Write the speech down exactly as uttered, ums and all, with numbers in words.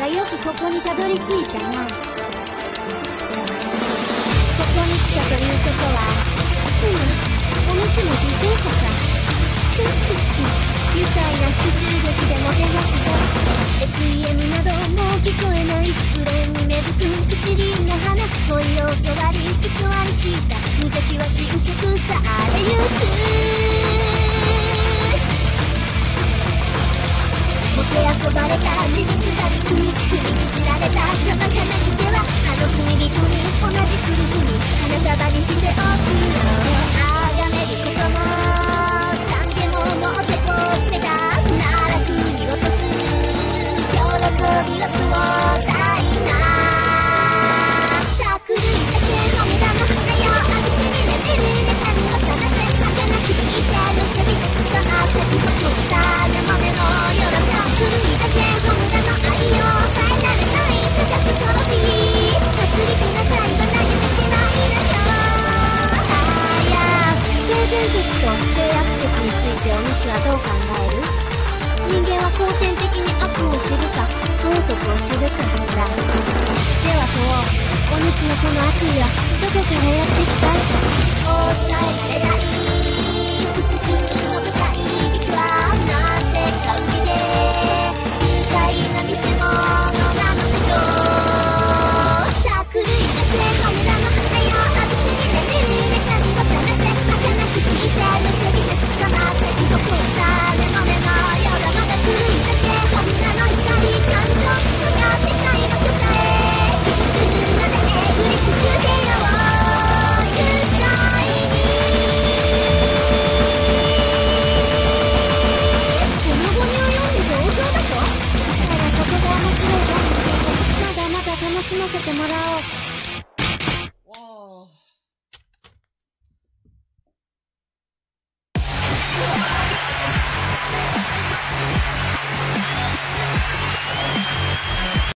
よくここにたどり着いたな。ここに来たということは、うん、お主も犠牲者か。ふっふっふ、愉快な復讐劇でもてなすぞ。エスイーエム などもう聞こえない失恋に芽吹く不思議な花、恋を教わり偽りした無邪気は侵食されゆく。もてあそばれた事実が踏みつられた生々な手はあの罪人に同じ苦しみ花束にしておくの。あがめることも懺悔も持ってこってたなら振り落とす喜びは壮大なさくるいだけの無駄の花よあぐせに眠るネタには探せ儚くていたの旅立つがあってくことさでもでもよろさくるいだけの無駄の愛を変えられない手がトロフィー発力なさいは投げてしまいなよ。あや超伝説と性悪説についてお主はどう考える？人間は後天的に悪を知るか道徳を知るかだ。では問おう、お主のその悪意はどこからやってきた？